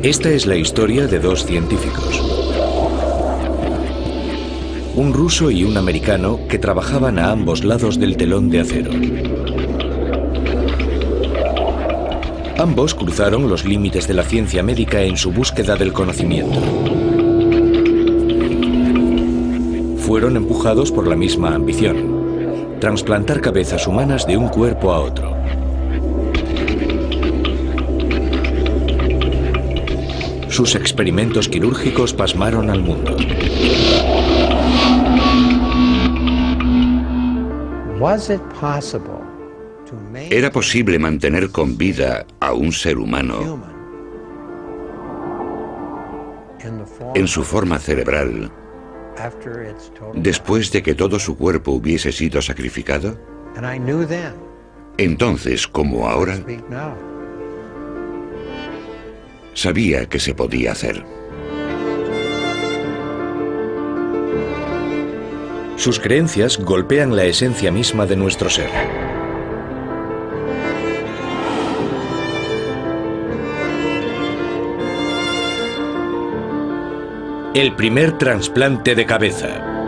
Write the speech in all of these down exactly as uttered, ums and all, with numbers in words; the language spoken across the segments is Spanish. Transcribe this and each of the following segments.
Esta es la historia de dos científicos. Un ruso y un americano que trabajaban a ambos lados del telón de acero. Ambos cruzaron los límites de la ciencia médica en su búsqueda del conocimiento. Fueron empujados por la misma ambición: trasplantar cabezas humanas de un cuerpo a otro. Sus experimentos quirúrgicos pasmaron al mundo. ¿Era posible mantener con vida a un ser humano en su forma cerebral después de que todo su cuerpo hubiese sido sacrificado? Entonces, como ahora, sabía que se podía hacer. Sus creencias golpean la esencia misma de nuestro ser. El primer trasplante de cabeza.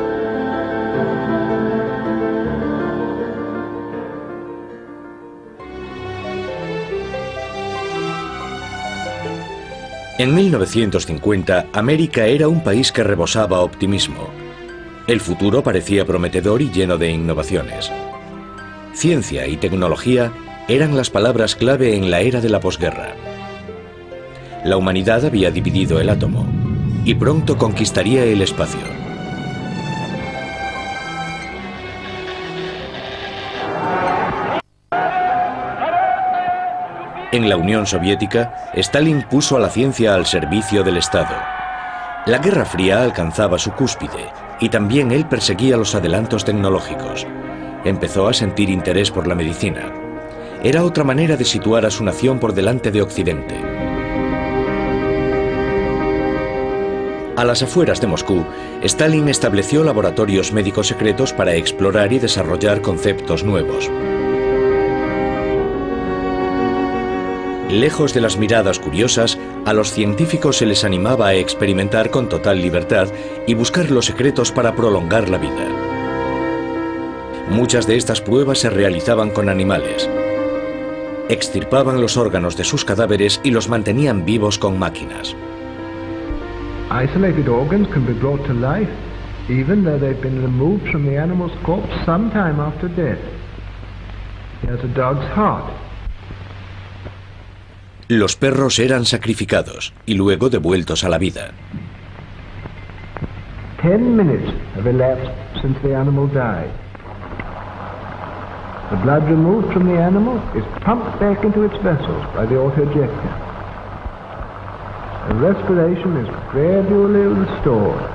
En mil novecientos cincuenta, América era un país que rebosaba optimismo. El futuro parecía prometedor y lleno de innovaciones. Ciencia y tecnología eran las palabras clave en la era de la posguerra. La humanidad había dividido el átomo y pronto conquistaría el espacio. En la Unión Soviética, Stalin puso a la ciencia al servicio del Estado. La Guerra Fría alcanzaba su cúspide y también él perseguía los adelantos tecnológicos. Empezó a sentir interés por la medicina. Era otra manera de situar a su nación por delante de Occidente. A las afueras de Moscú, Stalin estableció laboratorios médicos secretos para explorar y desarrollar conceptos nuevos. Lejos de las miradas curiosas, a los científicos se les animaba a experimentar con total libertad y buscar los secretos para prolongar la vida. Muchas de estas pruebas se realizaban con animales. Extirpaban los órganos de sus cadáveres y los mantenían vivos con máquinas. Isolated organs can be brought to life, even though they've been removed from the animal's corpse some time after death. Here's a dog's heart. Los perros eran sacrificados y luego devueltos a la vida. Ten minutes have elapsed since the animal died. The blood removed from the animal is pumped back into its vessels by the autoinjector. The respiration is gradually restored.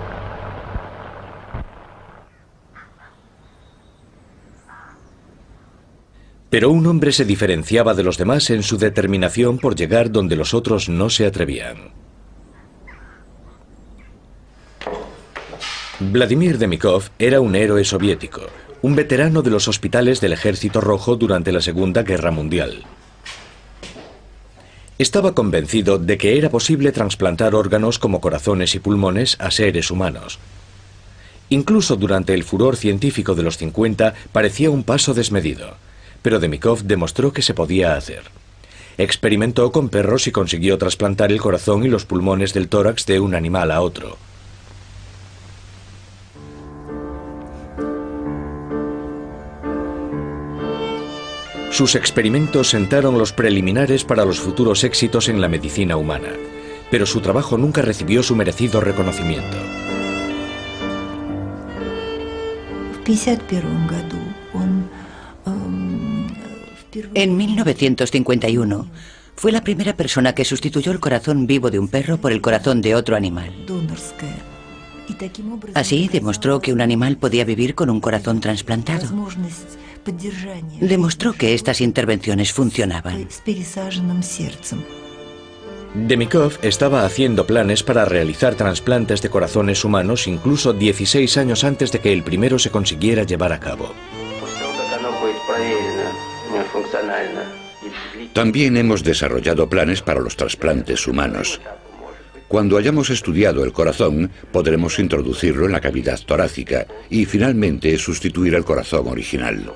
Pero un hombre se diferenciaba de los demás en su determinación por llegar donde los otros no se atrevían. Vladimir Demikov era un héroe soviético, un veterano de los hospitales del Ejército Rojo durante la Segunda Guerra Mundial. Estaba convencido de que era posible trasplantar órganos como corazones y pulmones a seres humanos. Incluso durante el furor científico de los cincuenta parecía un paso desmedido. Pero Demikov demostró que se podía hacer. Experimentó con perros y consiguió trasplantar el corazón y los pulmones del tórax de un animal a otro. Sus experimentos sentaron los preliminares para los futuros éxitos en la medicina humana, pero su trabajo nunca recibió su merecido reconocimiento. En mil novecientos cincuenta y uno, fue la primera persona que sustituyó el corazón vivo de un perro por el corazón de otro animal. Así demostró que un animal podía vivir con un corazón trasplantado. Demostró que estas intervenciones funcionaban. Demikov estaba haciendo planes para realizar trasplantes de corazones humanos incluso dieciséis años antes de que el primero se consiguiera llevar a cabo. También hemos desarrollado planes para los trasplantes humanos. Cuando hayamos estudiado el corazón, podremos introducirlo en la cavidad torácica y finalmente sustituir el corazón original.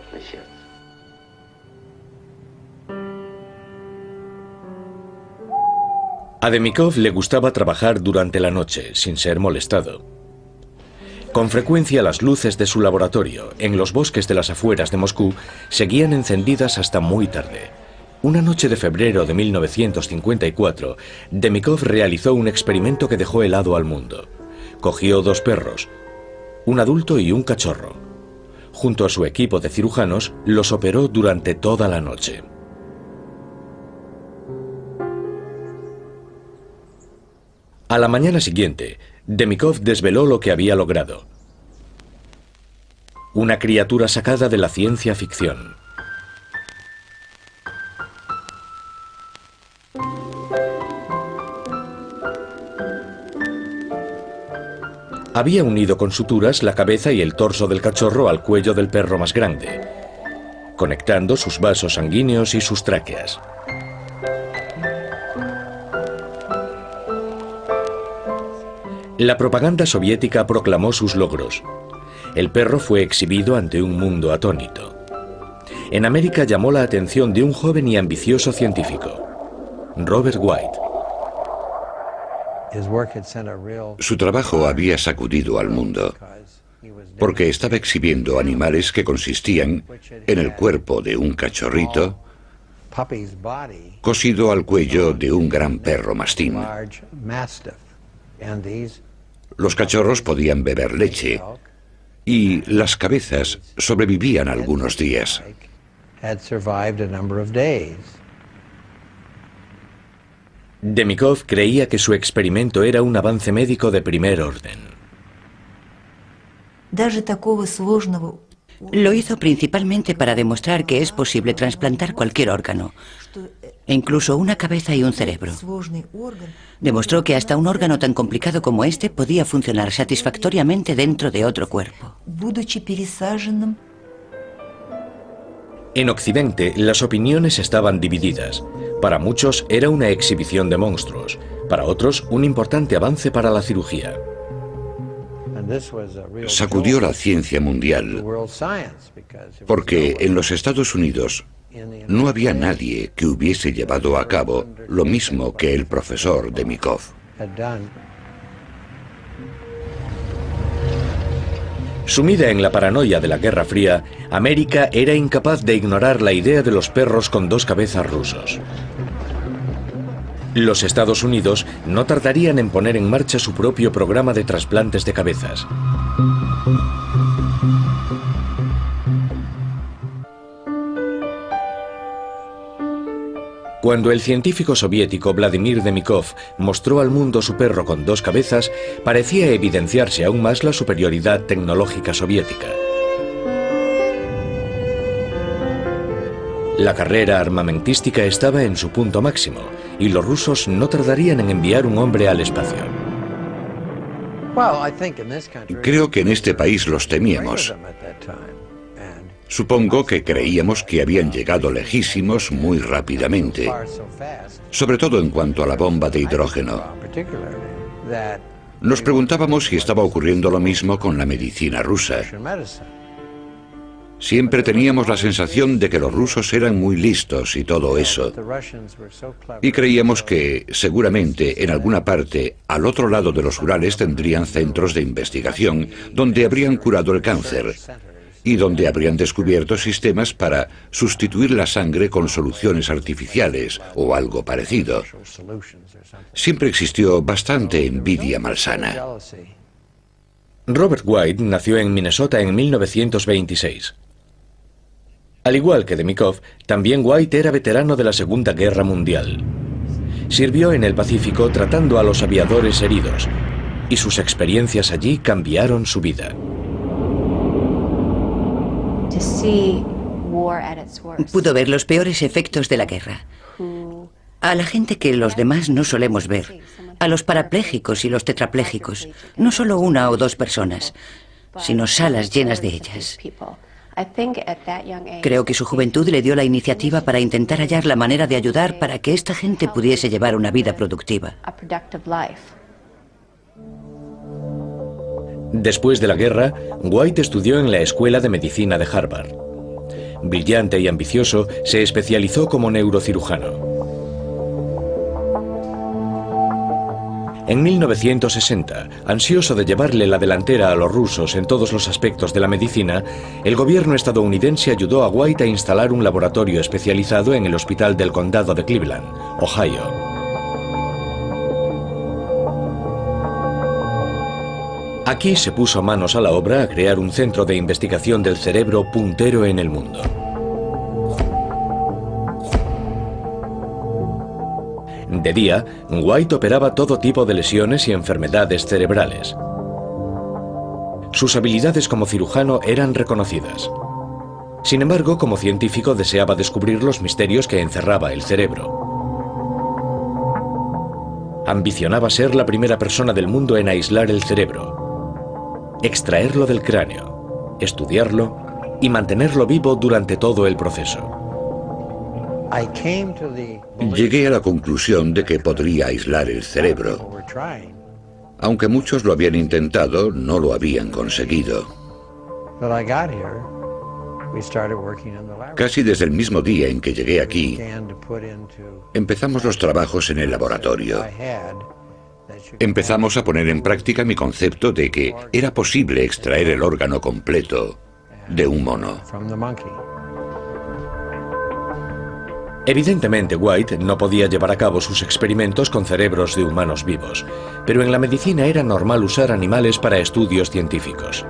A Demikov le gustaba trabajar durante la noche, sin ser molestado. Con frecuencia las luces de su laboratorio, en los bosques de las afueras de Moscú, seguían encendidas hasta muy tarde. Una noche de febrero de mil novecientos cincuenta y cuatro, Demikov realizó un experimento que dejó helado al mundo. Cogió dos perros, un adulto y un cachorro. Junto a su equipo de cirujanos, los operó durante toda la noche. A la mañana siguiente, Demikov desveló lo que había logrado. Una criatura sacada de la ciencia ficción. Había unido con suturas la cabeza y el torso del cachorro al cuello del perro más grande, conectando sus vasos sanguíneos y sus tráqueas. La propaganda soviética proclamó sus logros. El perro fue exhibido ante un mundo atónito. En América llamó la atención de un joven y ambicioso científico, Robert White. Su trabajo había sacudido al mundo, porque estaba exhibiendo animales que consistían en el cuerpo de un cachorrito cosido al cuello de un gran perro mastín. Los cachorros podían beber leche y las cabezas sobrevivían algunos días. Demikov creía que su experimento era un avance médico de primer orden. Lo hizo principalmente para demostrar que es posible trasplantar cualquier órgano, e incluso una cabeza y un cerebro. Demostró que hasta un órgano tan complicado como este podía funcionar satisfactoriamente dentro de otro cuerpo. En Occidente, las opiniones estaban divididas. Para muchos era una exhibición de monstruos, para otros un importante avance para la cirugía. Sacudió la ciencia mundial, porque en los Estados Unidos no había nadie que hubiese llevado a cabo lo mismo que el profesor Demikov. Sumida en la paranoia de la Guerra Fría, América era incapaz de ignorar la idea de los perros con dos cabezas rusos. Los Estados Unidos no tardarían en poner en marcha su propio programa de trasplantes de cabezas. Cuando el científico soviético Vladimir Demikov mostró al mundo su perro con dos cabezas, parecía evidenciarse aún más la superioridad tecnológica soviética. La carrera armamentística estaba en su punto máximo, y los rusos no tardarían en enviar un hombre al espacio. Creo que en este país los temíamos. Supongo que creíamos que habían llegado lejísimos muy rápidamente, sobre todo en cuanto a la bomba de hidrógeno. Nos preguntábamos si estaba ocurriendo lo mismo con la medicina rusa. Siempre teníamos la sensación de que los rusos eran muy listos y todo eso. Y creíamos que, seguramente, en alguna parte, al otro lado de los Urales tendrían centros de investigación donde habrían curado el cáncer y donde habrían descubierto sistemas para sustituir la sangre con soluciones artificiales o algo parecido. Siempre existió bastante envidia malsana. Robert White nació en Minnesota en mil novecientos veintiséis. Al igual que Demikov, también White era veterano de la Segunda Guerra Mundial. Sirvió en el Pacífico tratando a los aviadores heridos, y sus experiencias allí cambiaron su vida. Pudo ver los peores efectos de la guerra. A la gente que los demás no solemos ver. A los parapléjicos y los tetrapléjicos. No solo una o dos personas, sino salas llenas de ellas. Creo que su juventud le dio la iniciativa para intentar hallar la manera de ayudar para que esta gente pudiese llevar una vida productiva. Después de la guerra, White estudió en la Escuela de Medicina de Harvard. Brillante y ambicioso, se especializó como neurocirujano. En mil novecientos sesenta, ansioso de llevarle la delantera a los rusos en todos los aspectos de la medicina, el gobierno estadounidense ayudó a White a instalar un laboratorio especializado en el Hospital del Condado de Cleveland, Ohio. Aquí se puso manos a la obra a crear un centro de investigación del cerebro puntero en el mundo. De día, White operaba todo tipo de lesiones y enfermedades cerebrales. Sus habilidades como cirujano eran reconocidas. Sin embargo, como científico deseaba descubrir los misterios que encerraba el cerebro. Ambicionaba ser la primera persona del mundo en aislar el cerebro, extraerlo del cráneo, estudiarlo y mantenerlo vivo durante todo el proceso. Llegué a la conclusión de que podría aislar el cerebro. Aunque muchos lo habían intentado, no lo habían conseguido. Casi desde el mismo día en que llegué aquí, empezamos los trabajos en el laboratorio. Empezamos a poner en práctica mi concepto de que era posible extraer el órgano completo de un mono. Evidentemente, White no podía llevar a cabo sus experimentos con cerebros de humanos vivos, pero en la medicina era normal usar animales para estudios científicos.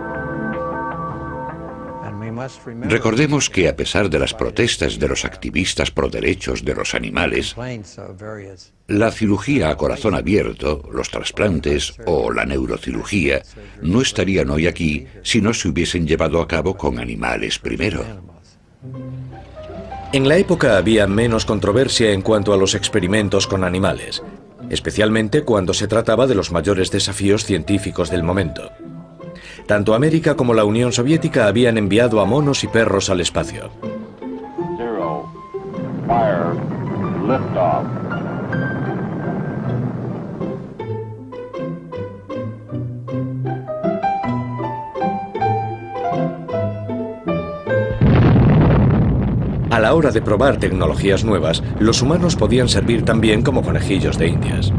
Recordemos que a pesar de las protestas de los activistas pro derechos de los animales, la cirugía a corazón abierto, los trasplantes o la neurocirugía no estarían hoy aquí si no se hubiesen llevado a cabo con animales primero. En la época había menos controversia en cuanto a los experimentos con animales, especialmente cuando se trataba de los mayores desafíos científicos del momento. Tanto América como la Unión Soviética habían enviado a monos y perros al espacio. Zero. Fire. Liftoff. A la hora de probar tecnologías nuevas, los humanos podían servir también como conejillos de indias.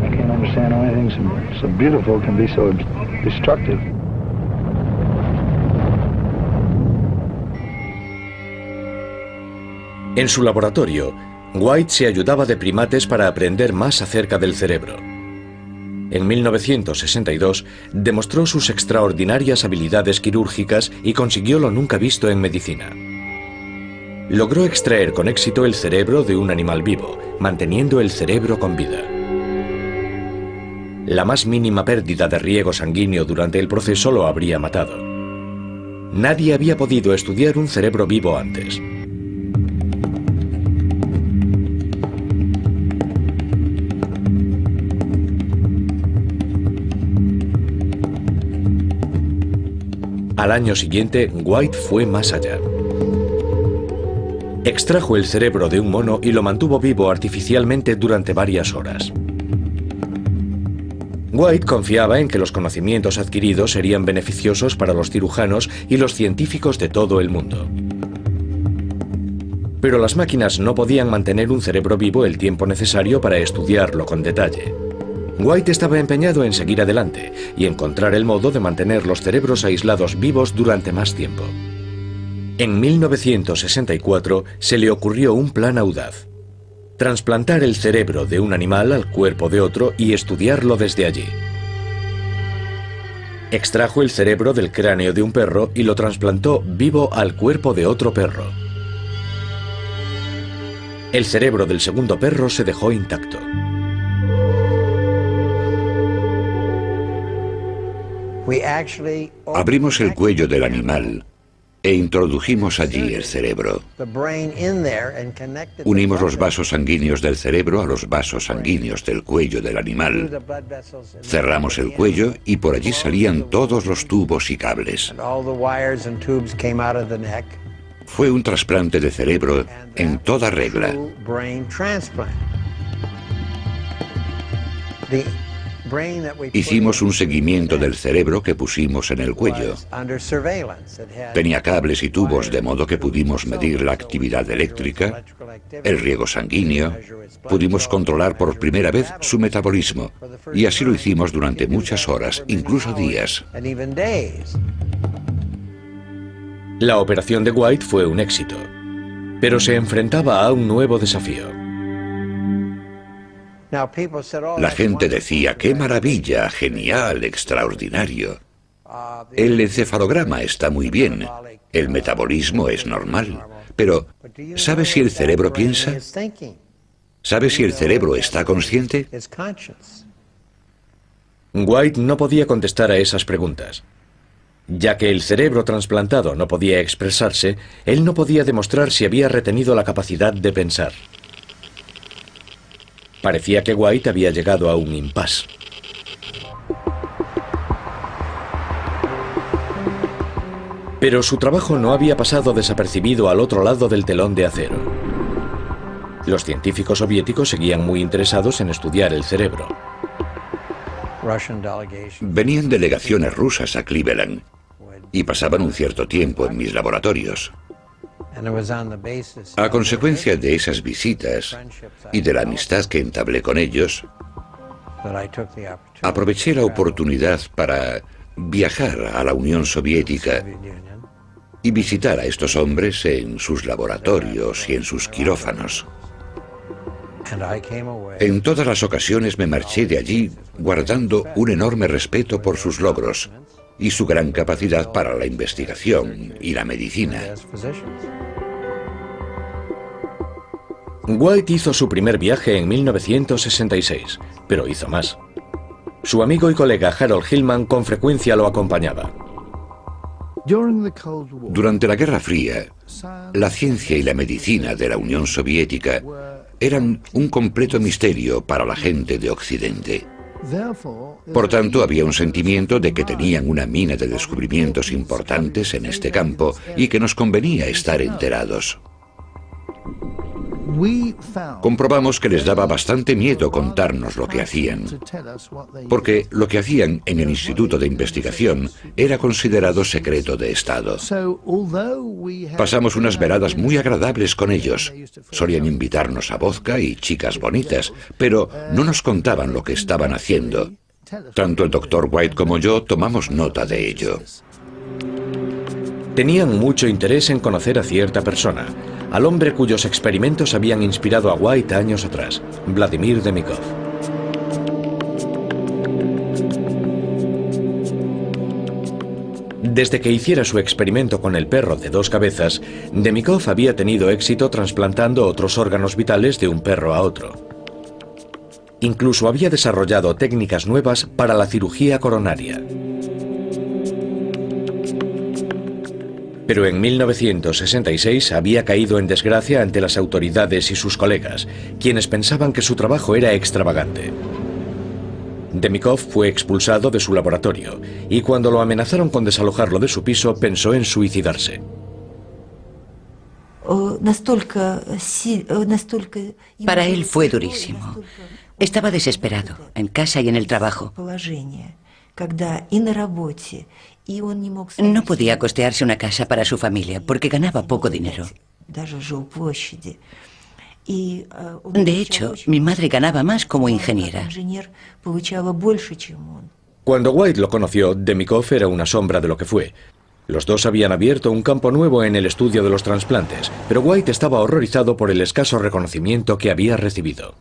En su laboratorio, White se ayudaba de primates para aprender más acerca del cerebro. En mil novecientos sesenta y dos demostró sus extraordinarias habilidades quirúrgicas y consiguió lo nunca visto en medicina. Logró extraer con éxito el cerebro de un animal vivo, manteniendo el cerebro con vida. La más mínima pérdida de riego sanguíneo durante el proceso lo habría matado. Nadie había podido estudiar un cerebro vivo antes. Al año siguiente, White fue más allá. Extrajo el cerebro de un mono y lo mantuvo vivo artificialmente durante varias horas. White confiaba en que los conocimientos adquiridos serían beneficiosos para los cirujanos y los científicos de todo el mundo. Pero las máquinas no podían mantener un cerebro vivo el tiempo necesario para estudiarlo con detalle. White estaba empeñado en seguir adelante y encontrar el modo de mantener los cerebros aislados vivos durante más tiempo. En mil novecientos sesenta y cuatro se le ocurrió un plan audaz: trasplantar el cerebro de un animal al cuerpo de otro y estudiarlo desde allí. Extrajo el cerebro del cráneo de un perro y lo trasplantó vivo al cuerpo de otro perro. El cerebro del segundo perro se dejó intacto. Abrimos el cuello del animal e introdujimos allí el cerebro. Unimos los vasos sanguíneos del cerebro a los vasos sanguíneos del cuello del animal. Cerramos el cuello y por allí salían todos los tubos y cables. Fue un trasplante de cerebro en toda regla. Hicimos un seguimiento del cerebro que pusimos en el cuello. Tenía cables y tubos de modo que pudimos medir la actividad eléctrica, el riego sanguíneo, pudimos controlar por primera vez su metabolismo, y así lo hicimos durante muchas horas, incluso días. La operación de White fue un éxito, pero se enfrentaba a un nuevo desafío. La gente decía, ¡qué maravilla, genial, extraordinario! El encefalograma está muy bien, el metabolismo es normal, pero ¿sabe si el cerebro piensa? ¿Sabe si el cerebro está consciente? White no podía contestar a esas preguntas. Ya que el cerebro trasplantado no podía expresarse, él no podía demostrar si había retenido la capacidad de pensar. Parecía que White había llegado a un impasse. Pero su trabajo no había pasado desapercibido al otro lado del telón de acero. Los científicos soviéticos seguían muy interesados en estudiar el cerebro. Venían delegaciones rusas a Cleveland y pasaban un cierto tiempo en mis laboratorios. A consecuencia de esas visitas y de la amistad que entablé con ellos, aproveché la oportunidad para viajar a la Unión Soviética y visitar a estos hombres en sus laboratorios y en sus quirófanos. En todas las ocasiones me marché de allí guardando un enorme respeto por sus logros y su gran capacidad para la investigación y la medicina. White hizo su primer viaje en mil novecientos sesenta y seis, pero hizo más. Su amigo y colega Harold Hillman con frecuencia lo acompañaba. Durante la Guerra Fría, la ciencia y la medicina de la Unión Soviética eran un completo misterio para la gente de Occidente. Por tanto, había un sentimiento de que tenían una mina de descubrimientos importantes en este campo y que nos convenía estar enterados. Comprobamos que les daba bastante miedo contarnos lo que hacían, porque lo que hacían en el Instituto de Investigación era considerado secreto de Estado. Pasamos unas veladas muy agradables con ellos. Solían invitarnos a vodka y chicas bonitas, pero no nos contaban lo que estaban haciendo. Tanto el doctor White como yo tomamos nota de ello. Tenían mucho interés en conocer a cierta persona, al hombre cuyos experimentos habían inspirado a White años atrás, Vladimir Demikov. Desde que hiciera su experimento con el perro de dos cabezas, Demikov había tenido éxito trasplantando otros órganos vitales de un perro a otro. Incluso había desarrollado técnicas nuevas para la cirugía coronaria. Pero en mil novecientos sesenta y seis había caído en desgracia ante las autoridades y sus colegas, quienes pensaban que su trabajo era extravagante. Demikov fue expulsado de su laboratorio y cuando lo amenazaron con desalojarlo de su piso pensó en suicidarse. Para él fue durísimo. Estaba desesperado, en casa y en el trabajo. No podía costearse una casa para su familia porque ganaba poco dinero. De hecho, mi madre ganaba más como ingeniera. Cuando White lo conoció, Demikov era una sombra de lo que fue. Los dos habían abierto un campo nuevo en el estudio de los trasplantes, pero White estaba horrorizado por el escaso reconocimiento que había recibido.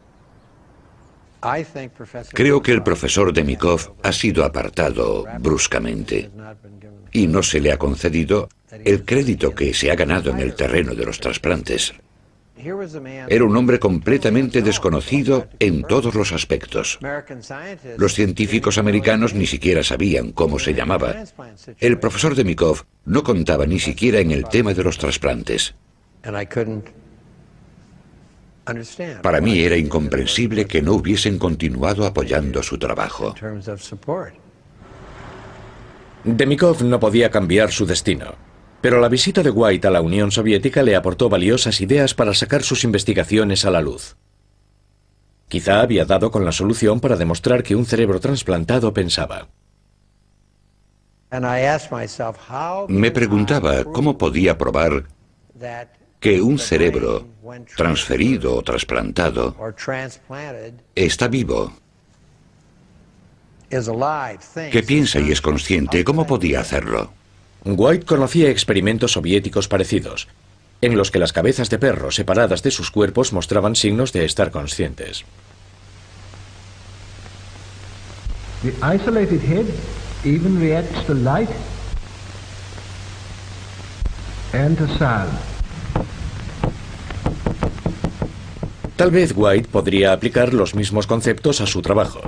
Creo que el profesor Demikov ha sido apartado bruscamente y no se le ha concedido el crédito que se ha ganado en el terreno de los trasplantes. Era un hombre completamente desconocido en todos los aspectos. Los científicos americanos ni siquiera sabían cómo se llamaba. El profesor Demikov no contaba ni siquiera en el tema de los trasplantes. Para mí era incomprensible que no hubiesen continuado apoyando su trabajo. Demikov no podía cambiar su destino, pero la visita de White a la Unión Soviética le aportó valiosas ideas para sacar sus investigaciones a la luz. Quizá había dado con la solución para demostrar que un cerebro trasplantado pensaba. Me preguntaba cómo podía probar que un cerebro transferido o trasplantado está vivo, que piensa y es consciente. ¿Cómo podía hacerlo? White conocía experimentos soviéticos parecidos, en los que las cabezas de perro separadas de sus cuerpos mostraban signos de estar conscientes. The isolated head even reacts to light and to sound. Tal vez White podría aplicar los mismos conceptos a su trabajo.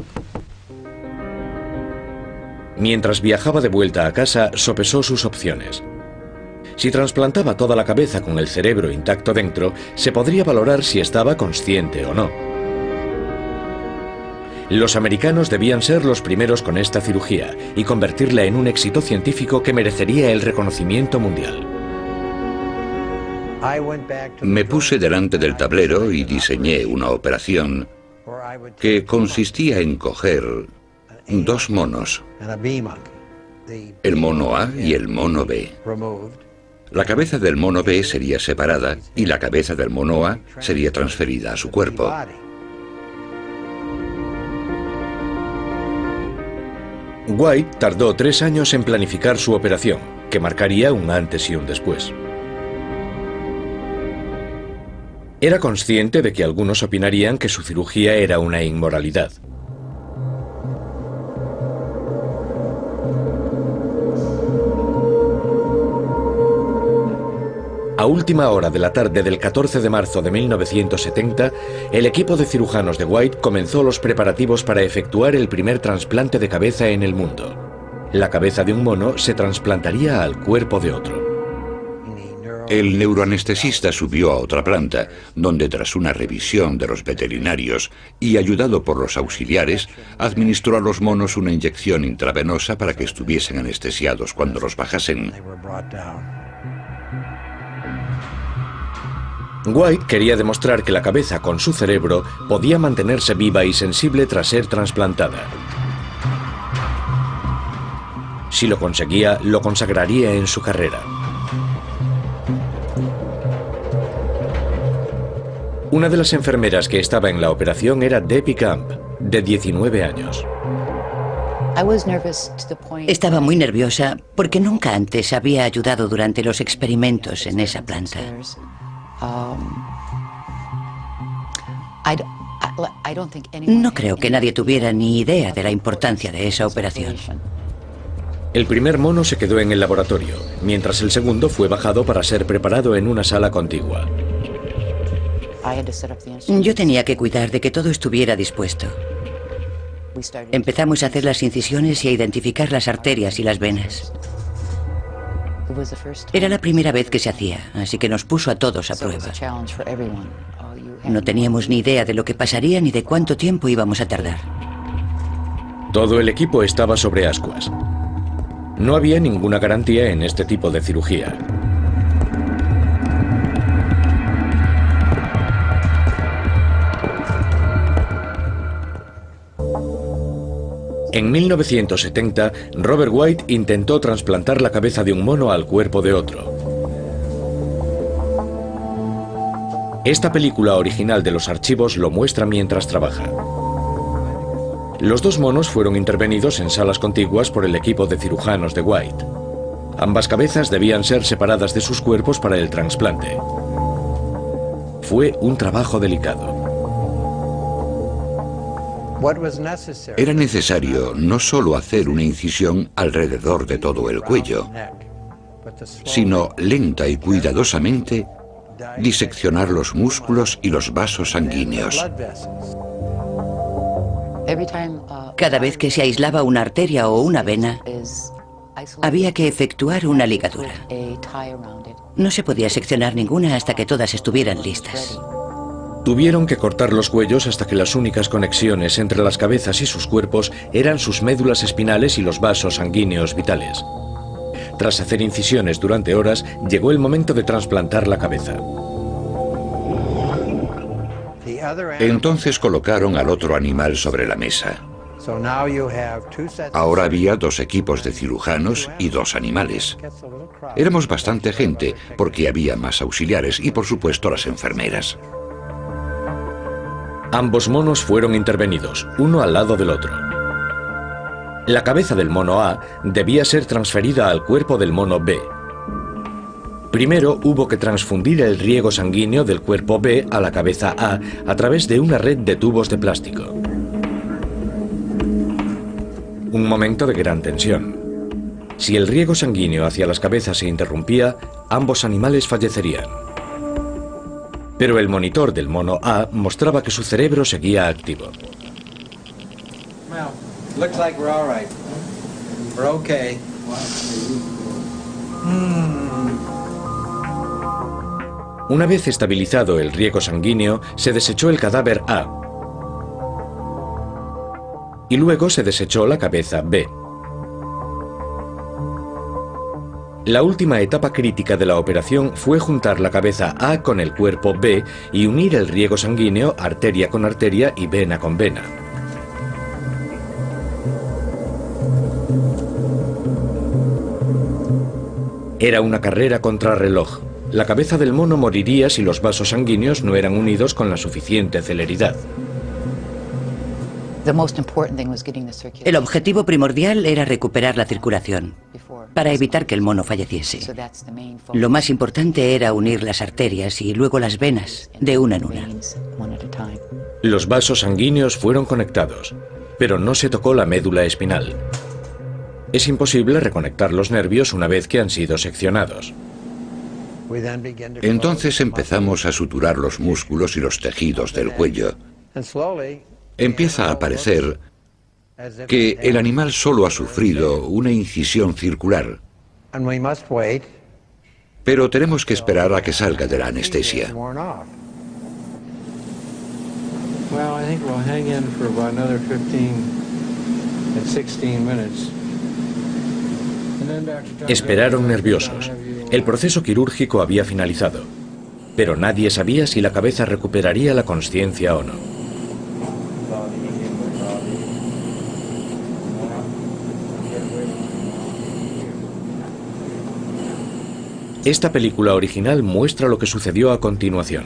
Mientras viajaba de vuelta a casa, sopesó sus opciones. Si trasplantaba toda la cabeza con el cerebro intacto dentro, se podría valorar si estaba consciente o no. Los americanos debían ser los primeros con esta cirugía y convertirla en un éxito científico que merecería el reconocimiento mundial. Me puse delante del tablero y diseñé una operación que consistía en coger dos monos, el mono A y el mono B. La cabeza del mono B sería separada y la cabeza del mono A sería transferida a su cuerpo. White tardó tres años en planificar su operación, que marcaría un antes y un después. Era consciente de que algunos opinarían que su cirugía era una inmoralidad. A última hora de la tarde del catorce de marzo de mil novecientos setenta, el equipo de cirujanos de White comenzó los preparativos para efectuar el primer trasplante de cabeza en el mundo. La cabeza de un mono se trasplantaría al cuerpo de otro. El neuroanestesista subió a otra planta, donde tras una revisión de los veterinarios y ayudado por los auxiliares, administró a los monos una inyección intravenosa para que estuviesen anestesiados cuando los bajasen. White quería demostrar que la cabeza con su cerebro podía mantenerse viva y sensible tras ser trasplantada. Si lo conseguía, lo consagraría en su carrera. Una de las enfermeras que estaba en la operación era Debbie Camp, de diecinueve años. Estaba muy nerviosa porque nunca antes había ayudado durante los experimentos en esa planta. No creo que nadie tuviera ni idea de la importancia de esa operación. El primer mono se quedó en el laboratorio, mientras el segundo fue bajado para ser preparado en una sala contigua. Yo tenía que cuidar de que todo estuviera dispuesto. Empezamos a hacer las incisiones y a identificar las arterias y las venas. Era la primera vez que se hacía, así que nos puso a todos a prueba. No teníamos ni idea de lo que pasaría ni de cuánto tiempo íbamos a tardar. Todo el equipo estaba sobre ascuas. No había ninguna garantía en este tipo de cirugía. En mil novecientos setenta, Robert White intentó trasplantar la cabeza de un mono al cuerpo de otro. Esta película original de los archivos lo muestra mientras trabaja. Los dos monos fueron intervenidos en salas contiguas por el equipo de cirujanos de White. Ambas cabezas debían ser separadas de sus cuerpos para el trasplante. Fue un trabajo delicado. Era necesario no solo hacer una incisión alrededor de todo el cuello, sino lenta y cuidadosamente diseccionar los músculos y los vasos sanguíneos. Cada vez que se aislaba una arteria o una vena, había que efectuar una ligadura. No se podía seccionar ninguna hasta que todas estuvieran listas. Tuvieron que cortar los cuellos hasta que las únicas conexiones entre las cabezas y sus cuerpos eran sus médulas espinales y los vasos sanguíneos vitales. Tras hacer incisiones durante horas, llegó el momento de trasplantar la cabeza. Entonces colocaron al otro animal sobre la mesa. Ahora había dos equipos de cirujanos y dos animales. Éramos bastante gente porque había más auxiliares y por supuesto las enfermeras. Ambos monos fueron intervenidos, uno al lado del otro. La cabeza del mono A debía ser transferida al cuerpo del mono B. Primero hubo que transfundir el riego sanguíneo del cuerpo B a la cabeza A a través de una red de tubos de plástico. Un momento de gran tensión. Si el riego sanguíneo hacia las cabezas se interrumpía, ambos animales fallecerían. Pero el monitor del mono A mostraba que su cerebro seguía activo. Una vez estabilizado el riego sanguíneo, se desechó el cadáver A. Y luego se desechó la cabeza B. La última etapa crítica de la operación fue juntar la cabeza A con el cuerpo B y unir el riego sanguíneo arteria con arteria y vena con vena. Era una carrera contrarreloj. La cabeza del mono moriría si los vasos sanguíneos no eran unidos con la suficiente celeridad. El objetivo primordial era recuperar la circulación, para evitar que el mono falleciese. Lo más importante era unir las arterias y luego las venas, de una en una. Los vasos sanguíneos fueron conectados, pero no se tocó la médula espinal. Es imposible reconectar los nervios una vez que han sido seccionados. Entonces empezamos a suturar los músculos y los tejidos del cuello. Empieza a parecer que el animal solo ha sufrido una incisión circular. Pero tenemos que esperar a que salga de la anestesia. Esperaron nerviosos. El proceso quirúrgico había finalizado, pero nadie sabía si la cabeza recuperaría la consciencia o no. Esta película original muestra lo que sucedió a continuación.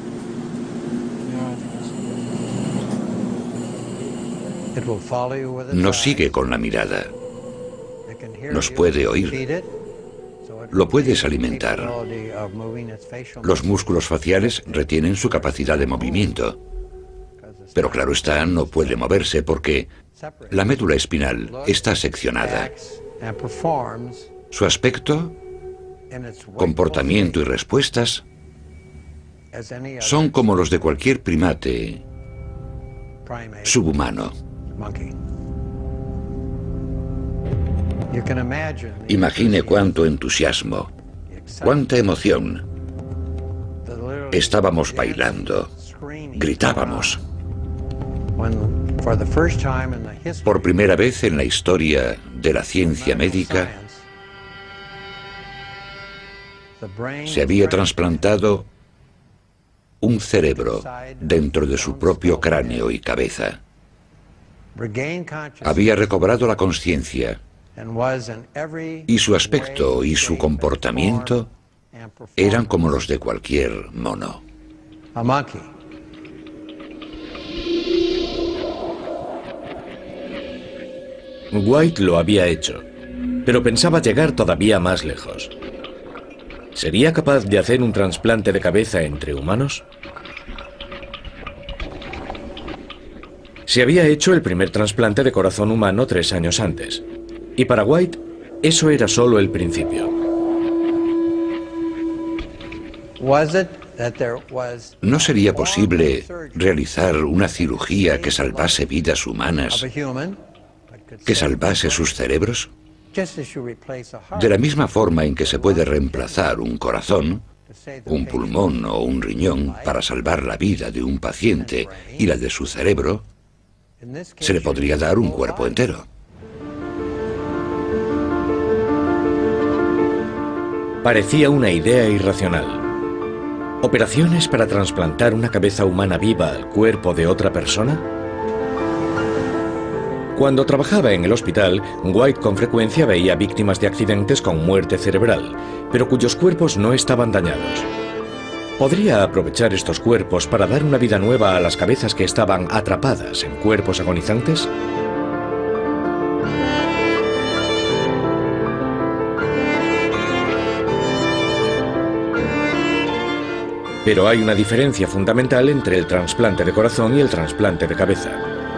Nos sigue con la mirada. Nos puede oír. Lo puedes alimentar. Los músculos faciales retienen su capacidad de movimiento. Pero claro está, no puede moverse porque la médula espinal está seccionada. Su aspecto, comportamiento y respuestas son como los de cualquier primate subhumano. Imagine cuánto entusiasmo, cuánta emoción. Estábamos bailando, gritábamos. Por primera vez en la historia de la ciencia médica, se había trasplantado un cerebro dentro de su propio cráneo y cabeza. Había recobrado la conciencia y su aspecto y su comportamiento eran como los de cualquier mono. White lo había hecho, pero pensaba llegar todavía más lejos. ¿Sería capaz de hacer un trasplante de cabeza entre humanos? Se había hecho el primer trasplante de corazón humano tres años antes. Y para White, eso era solo el principio. ¿No sería posible realizar una cirugía que salvase vidas humanas, que salvase sus cerebros? De la misma forma en que se puede reemplazar un corazón, un pulmón o un riñón para salvar la vida de un paciente y la de su cerebro, se le podría dar un cuerpo entero. Parecía una idea irracional. ¿Operaciones para trasplantar una cabeza humana viva al cuerpo de otra persona? Cuando trabajaba en el hospital, White con frecuencia veía víctimas de accidentes con muerte cerebral, pero cuyos cuerpos no estaban dañados. ¿Podría aprovechar estos cuerpos para dar una vida nueva a las cabezas que estaban atrapadas en cuerpos agonizantes? Pero hay una diferencia fundamental entre el trasplante de corazón y el trasplante de cabeza.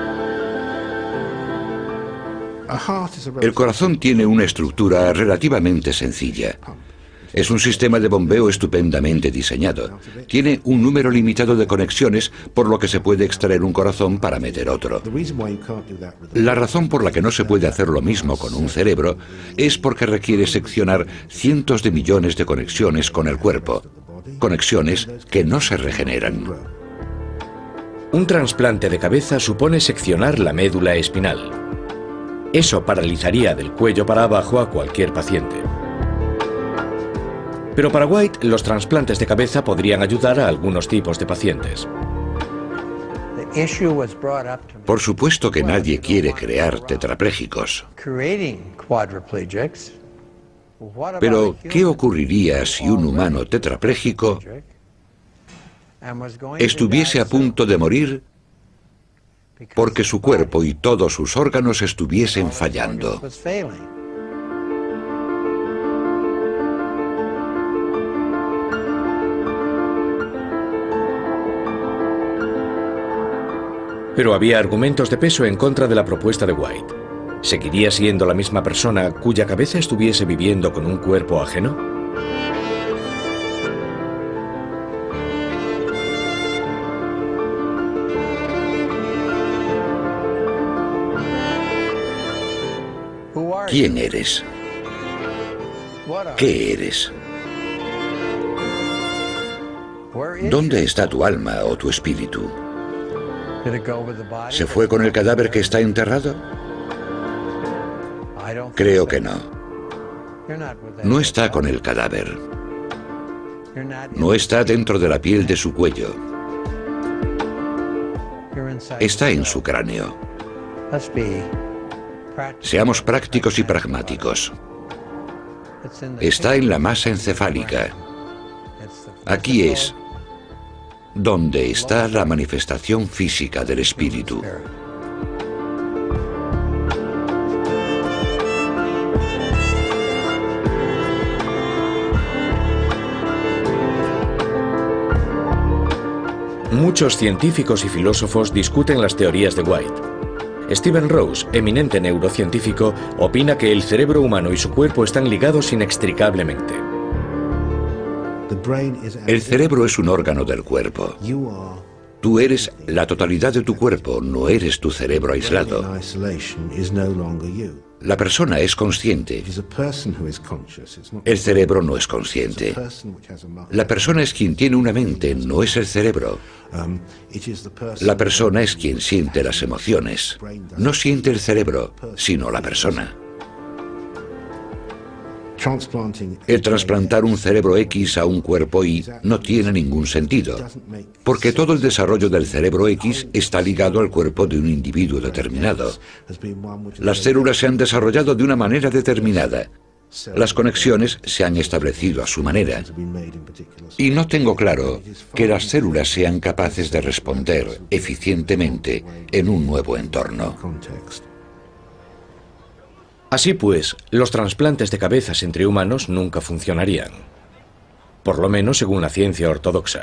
El corazón tiene una estructura relativamente sencilla. Es un sistema de bombeo estupendamente diseñado. Tiene un número limitado de conexiones, por lo que se puede extraer un corazón para meter otro. La razón por la que no se puede hacer lo mismo con un cerebro es porque requiere seccionar cientos de millones de conexiones con el cuerpo. Conexiones que no se regeneran. Un trasplante de cabeza supone seccionar la médula espinal. Eso paralizaría del cuello para abajo a cualquier paciente. Pero para White, los trasplantes de cabeza podrían ayudar a algunos tipos de pacientes. Por supuesto que nadie quiere crear tetraplégicos. Pero, ¿qué ocurriría si un humano tetrapléjico estuviese a punto de morir porque su cuerpo y todos sus órganos estuviesen fallando? Pero había argumentos de peso en contra de la propuesta de White. ¿Seguiría siendo la misma persona cuya cabeza estuviese viviendo con un cuerpo ajeno? ¿Quién eres? ¿Qué eres? ¿Dónde está tu alma o tu espíritu? ¿Se fue con el cadáver que está enterrado? Creo que no. No está con el cadáver. No está dentro de la piel de su cuello. Está en su cráneo. Seamos prácticos y pragmáticos. Está en la masa encefálica. Aquí es donde está la manifestación física del espíritu. Muchos científicos y filósofos discuten las teorías de White. Stephen Rose, eminente neurocientífico, opina que el cerebro humano y su cuerpo están ligados inextricablemente. El cerebro es un órgano del cuerpo. Tú eres la totalidad de tu cuerpo, no eres tu cerebro aislado. La persona es consciente. El cerebro no es consciente. La persona es quien tiene una mente, no es el cerebro. La persona es quien siente las emociones. No siente el cerebro, sino la persona. El trasplantar un cerebro X a un cuerpo Y no tiene ningún sentido, porque todo el desarrollo del cerebro X está ligado al cuerpo de un individuo determinado. Las células se han desarrollado de una manera determinada. Las conexiones se han establecido a su manera. Y no tengo claro que las células sean capaces de responder eficientemente en un nuevo entorno. Así pues, los trasplantes de cabezas entre humanos nunca funcionarían. Por lo menos según la ciencia ortodoxa.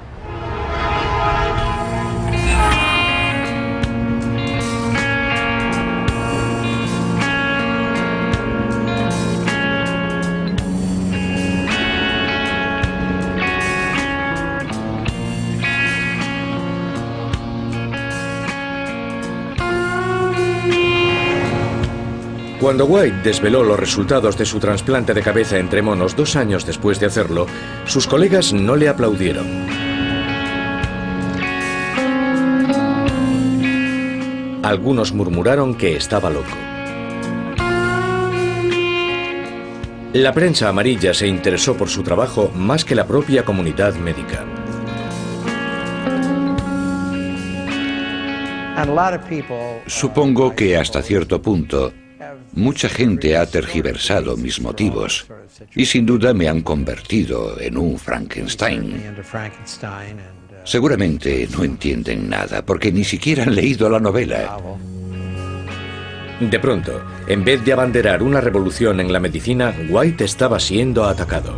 Cuando White desveló los resultados de su trasplante de cabeza entre monos dos años después de hacerlo, sus colegas no le aplaudieron. Algunos murmuraron que estaba loco. La prensa amarilla se interesó por su trabajo más que la propia comunidad médica. Supongo que hasta cierto punto mucha gente ha tergiversado mis motivos y sin duda me han convertido en un Frankenstein. Seguramente no entienden nada porque ni siquiera han leído la novela. De pronto, en vez de abanderar una revolución en la medicina, White estaba siendo atacado.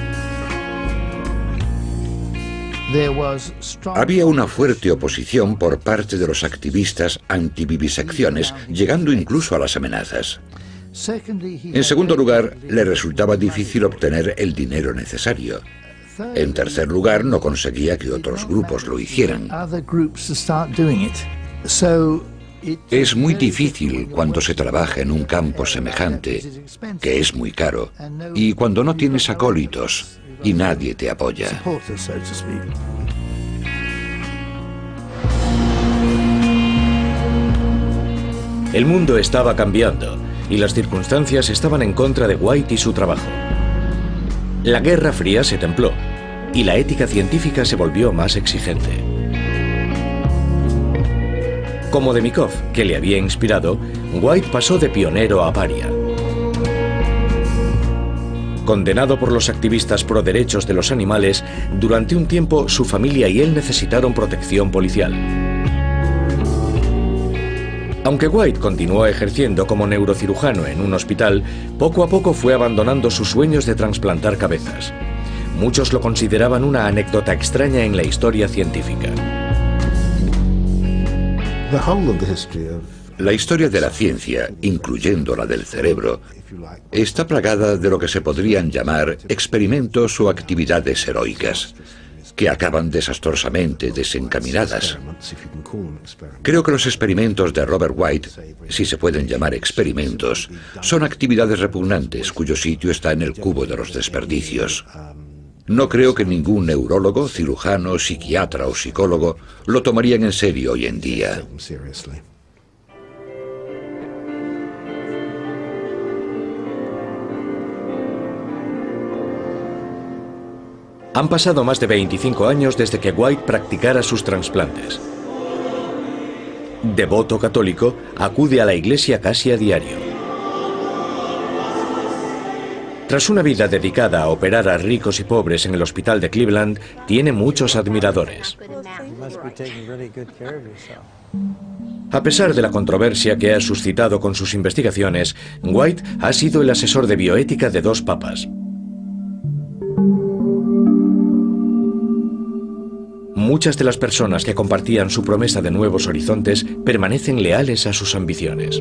Había una fuerte oposición por parte de los activistas antivivisecciones, llegando incluso a las amenazas. En segundo lugar, le resultaba difícil obtener el dinero necesario. En tercer lugar, no conseguía que otros grupos lo hicieran. Es muy difícil cuando se trabaja en un campo semejante, que es muy caro, y cuando no tienes acólitos y nadie te apoya. El mundo estaba cambiando y las circunstancias estaban en contra de White y su trabajo. La Guerra Fría se templó y la ética científica se volvió más exigente. Como Demikov, que le había inspirado, White pasó de pionero a paria. Condenado por los activistas pro derechos de los animales, durante un tiempo su familia y él necesitaron protección policial. Aunque White continuó ejerciendo como neurocirujano en un hospital, poco a poco fue abandonando sus sueños de trasplantar cabezas. Muchos lo consideraban una anécdota extraña en la historia científica. La historia de la ciencia, incluyendo la del cerebro, está plagada de lo que se podrían llamar experimentos o actividades heroicas, que acaban desastrosamente desencaminadas. Creo que los experimentos de Robert White, si se pueden llamar experimentos, son actividades repugnantes cuyo sitio está en el cubo de los desperdicios. No creo que ningún neurólogo, cirujano, psiquiatra o psicólogo lo tomarían en serio hoy en día. Han pasado más de veinticinco años desde que White practicara sus trasplantes. Devoto católico, acude a la iglesia casi a diario. Tras una vida dedicada a operar a ricos y pobres en el hospital de Cleveland, tiene muchos admiradores. A pesar de la controversia que ha suscitado con sus investigaciones, White ha sido el asesor de bioética de dos papas. Muchas de las personas que compartían su promesa de nuevos horizontes permanecen leales a sus ambiciones.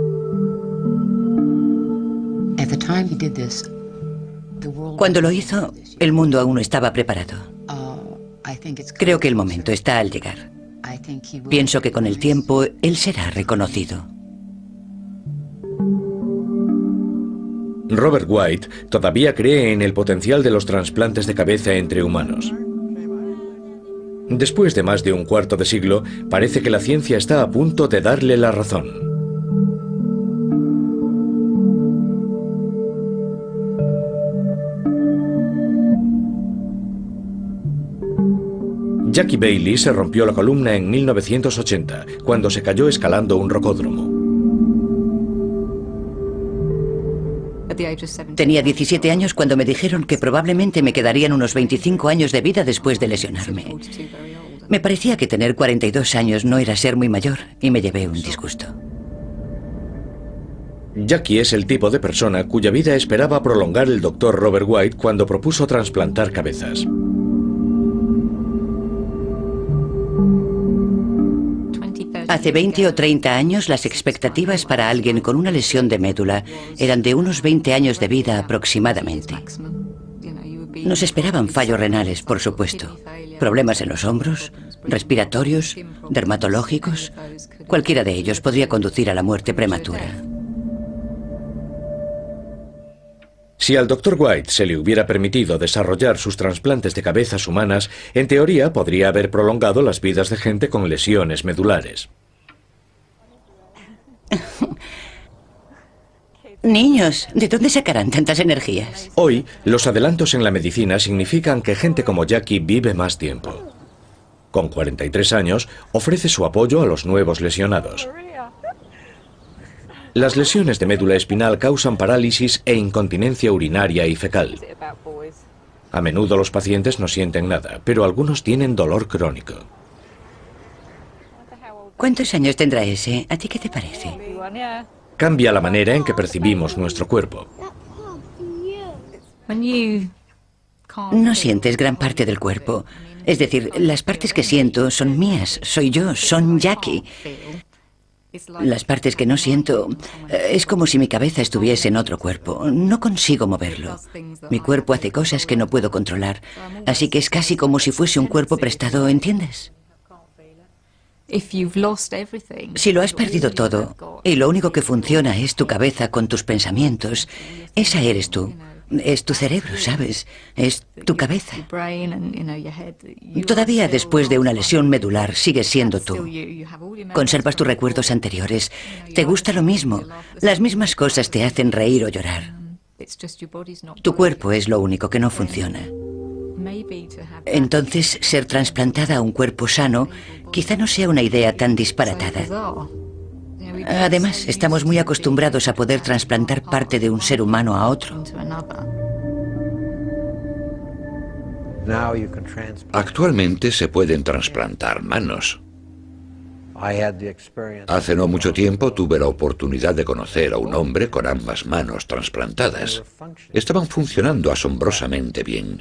Cuando lo hizo, el mundo aún no estaba preparado. Creo que el momento está al llegar. Pienso que con el tiempo él será reconocido. Robert White todavía cree en el potencial de los trasplantes de cabeza entre humanos. Después de más de un cuarto de siglo, parece que la ciencia está a punto de darle la razón. Jackie Bailey se rompió la columna en mil novecientos ochenta, cuando se cayó escalando un rocódromo. Tenía diecisiete años cuando me dijeron que probablemente me quedarían unos veinticinco años de vida después de lesionarme. Me parecía que tener cuarenta y dos años no era ser muy mayor y me llevé un disgusto. Jackie es el tipo de persona cuya vida esperaba prolongar el doctor Robert White cuando propuso trasplantar cabezas. Hace veinte o treinta años las expectativas para alguien con una lesión de médula eran de unos veinte años de vida aproximadamente. Nos esperaban fallos renales, por supuesto, problemas en los hombros, respiratorios, dermatológicos. Cualquiera de ellos podría conducir a la muerte prematura. Si al doctor White se le hubiera permitido desarrollar sus trasplantes de cabezas humanas, en teoría podría haber prolongado las vidas de gente con lesiones medulares. Niños, ¿de dónde sacarán tantas energías? Hoy, los adelantos en la medicina significan que gente como Jackie vive más tiempo. Con cuarenta y tres años, ofrece su apoyo a los nuevos lesionados. Las lesiones de médula espinal causan parálisis e incontinencia urinaria y fecal. A menudo los pacientes no sienten nada, pero algunos tienen dolor crónico. ¿Cuántos años tendrá ese? ¿A ti qué te parece? Cambia la manera en que percibimos nuestro cuerpo. No sientes gran parte del cuerpo. Es decir, las partes que siento son mías, soy yo, son Jackie. Las partes que no siento, es como si mi cabeza estuviese en otro cuerpo. No consigo moverlo. Mi cuerpo hace cosas que no puedo controlar. Así que es casi como si fuese un cuerpo prestado, ¿entiendes? Si lo has perdido todo y lo único que funciona es tu cabeza con tus pensamientos, esa eres tú. Es tu cerebro, ¿sabes? Es tu cabeza. Todavía después de una lesión medular sigues siendo tú. Conservas tus recuerdos anteriores. Te gusta lo mismo. Las mismas cosas te hacen reír o llorar. Tu cuerpo es lo único que no funciona. Entonces, ser trasplantada a un cuerpo sano quizá no sea una idea tan disparatada. Además, estamos muy acostumbrados a poder trasplantar parte de un ser humano a otro. Actualmente se pueden trasplantar manos. Hace no mucho tiempo tuve la oportunidad de conocer a un hombre con ambas manos trasplantadas. Estaban funcionando asombrosamente bien.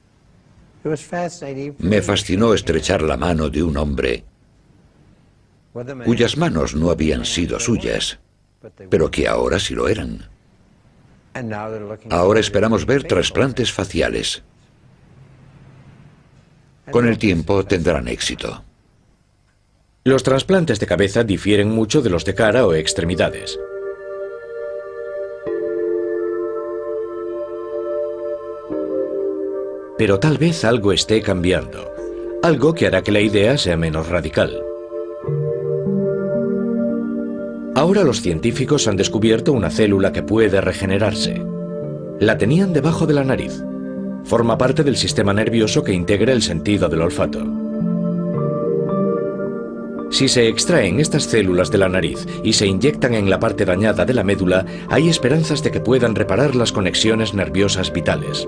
Me fascinó estrechar la mano de un hombre cuyas manos no habían sido suyas, pero que ahora sí lo eran. Ahora esperamos ver trasplantes faciales. Con el tiempo tendrán éxito. Los trasplantes de cabeza difieren mucho de los de cara o extremidades. Pero tal vez algo esté cambiando, algo que hará que la idea sea menos radical. Ahora los científicos han descubierto una célula que puede regenerarse. La tenían debajo de la nariz. Forma parte del sistema nervioso que integra el sentido del olfato. Si se extraen estas células de la nariz y se inyectan en la parte dañada de la médula, hay esperanzas de que puedan reparar las conexiones nerviosas vitales.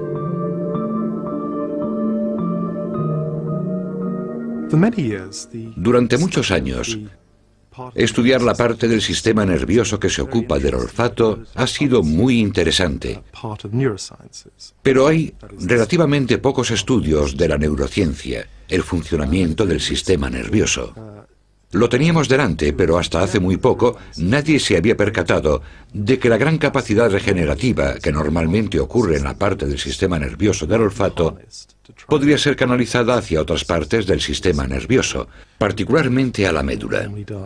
Durante muchos años, estudiar la parte del sistema nervioso que se ocupa del olfato ha sido muy interesante. Pero hay relativamente pocos estudios de la neurociencia, el funcionamiento del sistema nervioso. Lo teníamos delante, pero hasta hace muy poco nadie se había percatado de que la gran capacidad regenerativa que normalmente ocurre en la parte del sistema nervioso del olfato podría ser canalizada hacia otras partes del sistema nervioso, particularmente a la médula.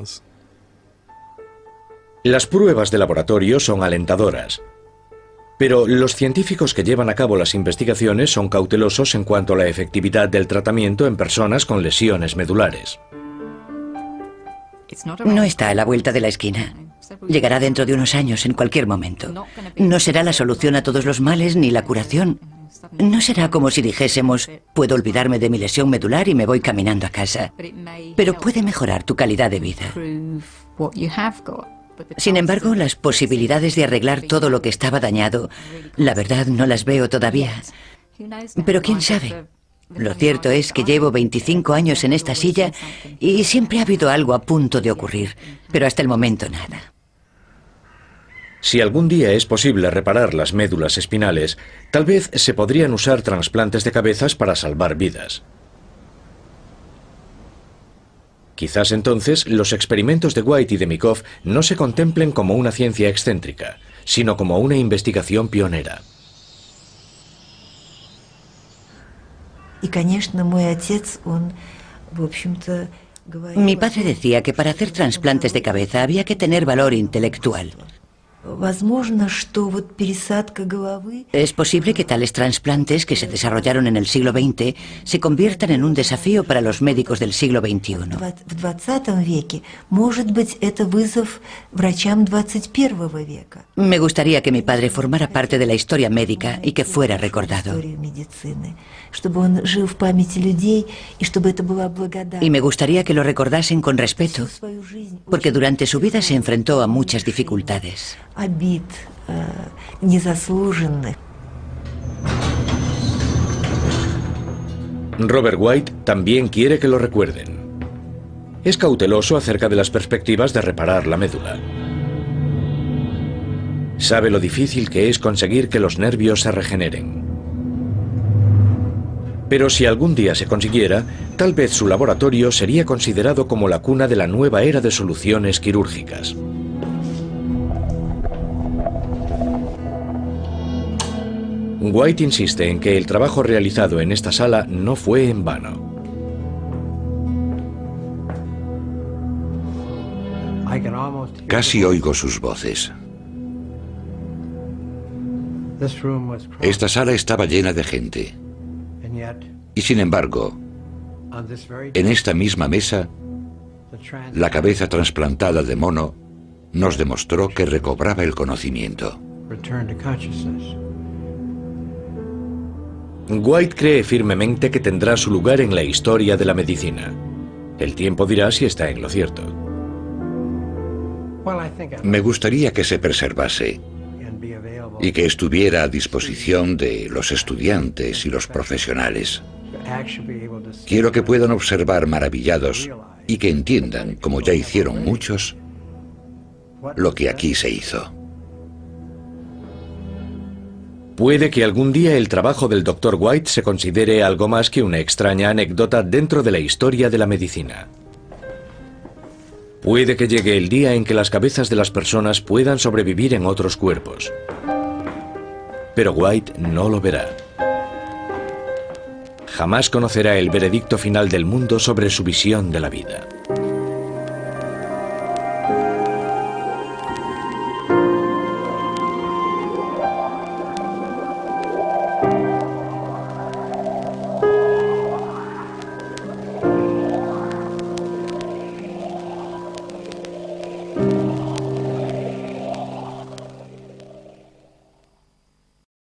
Las pruebas de laboratorio son alentadoras, pero los científicos que llevan a cabo las investigaciones son cautelosos en cuanto a la efectividad del tratamiento en personas con lesiones medulares. No está a la vuelta de la esquina. Llegará dentro de unos años, en cualquier momento. No será la solución a todos los males ni la curación. No será como si dijésemos, puedo olvidarme de mi lesión medular y me voy caminando a casa. Pero puede mejorar tu calidad de vida. Sin embargo, las posibilidades de arreglar todo lo que estaba dañado, la verdad no las veo todavía. Pero quién sabe. Lo cierto es que llevo veinticinco años en esta silla y siempre ha habido algo a punto de ocurrir, pero hasta el momento nada. Si algún día es posible reparar las médulas espinales, tal vez se podrían usar trasplantes de cabezas para salvar vidas. Quizás entonces los experimentos de White y de Mikoff no se contemplen como una ciencia excéntrica, sino como una investigación pionera. Mi padre decía que para hacer trasplantes de cabeza había que tener valor intelectual. Es posible que tales trasplantes que se desarrollaron en el siglo veinte se conviertan en un desafío para los médicos del siglo veintiuno. Me gustaría que mi padre formara parte de la historia médica y que fuera recordado. Y me gustaría que lo recordasen con respeto, porque durante su vida se enfrentó a muchas dificultades. Robert White también quiere que lo recuerden. Es cauteloso acerca de las perspectivas de reparar la médula. Sabe lo difícil que es conseguir que los nervios se regeneren. Pero si algún día se consiguiera, tal vez su laboratorio sería considerado como la cuna de la nueva era de soluciones quirúrgicas. White insiste en que el trabajo realizado en esta sala no fue en vano. Casi oigo sus voces. Esta sala estaba llena de gente. Y sin embargo, en esta misma mesa, la cabeza trasplantada de mono nos demostró que recobraba el conocimiento. White cree firmemente que tendrá su lugar en la historia de la medicina. El tiempo dirá si está en lo cierto. Me gustaría que se preservase y que estuviera a disposición de los estudiantes y los profesionales. Quiero que puedan observar maravillados y que entiendan, como ya hicieron muchos, lo que aquí se hizo. Puede que algún día el trabajo del doctor White se considere algo más que una extraña anécdota dentro de la historia de la medicina. Puede que llegue el día en que las cabezas de las personas puedan sobrevivir en otros cuerpos. Pero White no lo verá. Jamás conocerá el veredicto final del mundo sobre su visión de la vida.